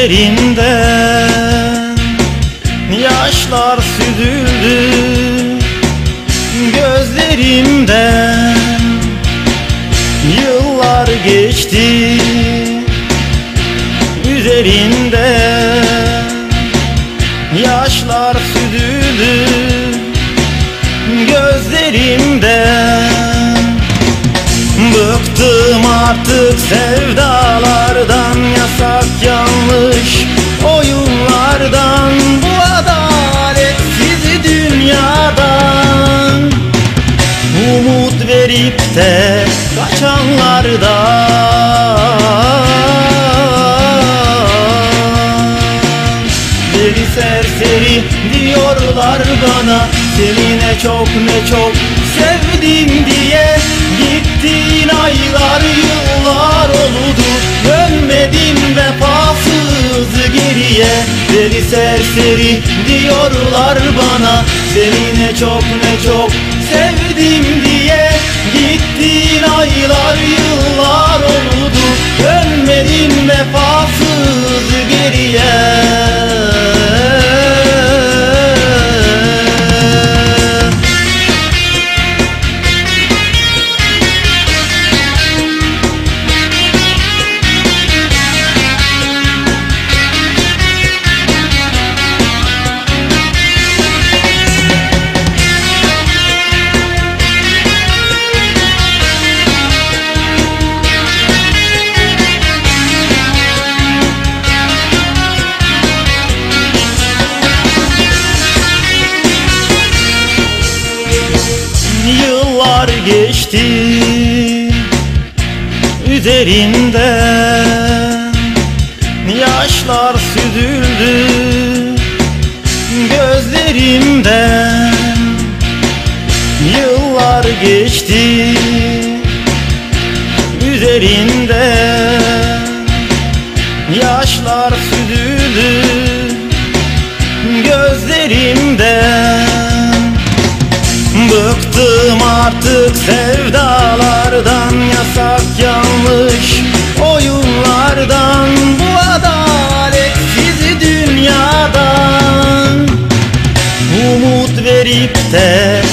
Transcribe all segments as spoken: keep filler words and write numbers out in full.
Gözlerimden yaşlar süzüldü, gözlerimden yıllar geçti, üzerinden yaşlar süzüldü, gözlerimden. Bıktım artık sevdalardan, yasak yanlış oyunlardan, bu adaletsiz dünyadan, umut verip de kaçanlardan. Deli serseri diyorlar bana, seni ne çok ne çok sevdim diye. Gittin aylar yıllar oldu, dönmedin vefasız geriye. Deli serseri diyorlar bana, seni ne çok ne çok sevdim diye. Gittin aylar yıllar oldu, dönmedin vefasız geriye. Yıllar geçti, üzerinden yaşlar süzüldü, gözlerimden yıllar geçti, üzerinden yaşlar süzüldü, gözlerimden. Bıktım artık sevdalardan, yasak yanlış oyunlardan, bu adaletsiz dünyadan, umut verip de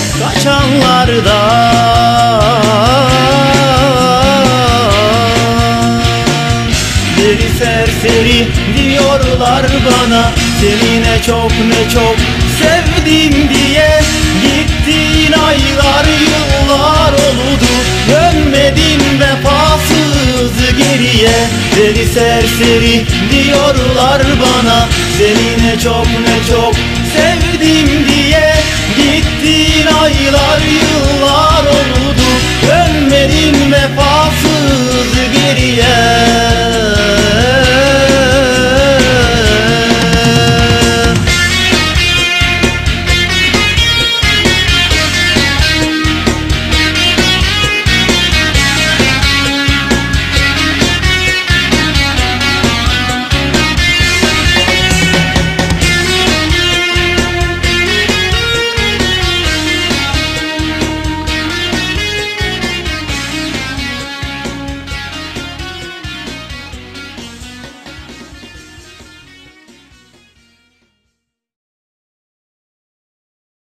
kaçanlardan. Deli serseri diyorlar bana, seni ne çok ne çok sevdim diye. Gittin aylar yıllar oldu, dönmedin vefasız geriye. Deli serseri diyorlar bana, seni ne çok ne çok sevdim diye. Gittin aylar yıllar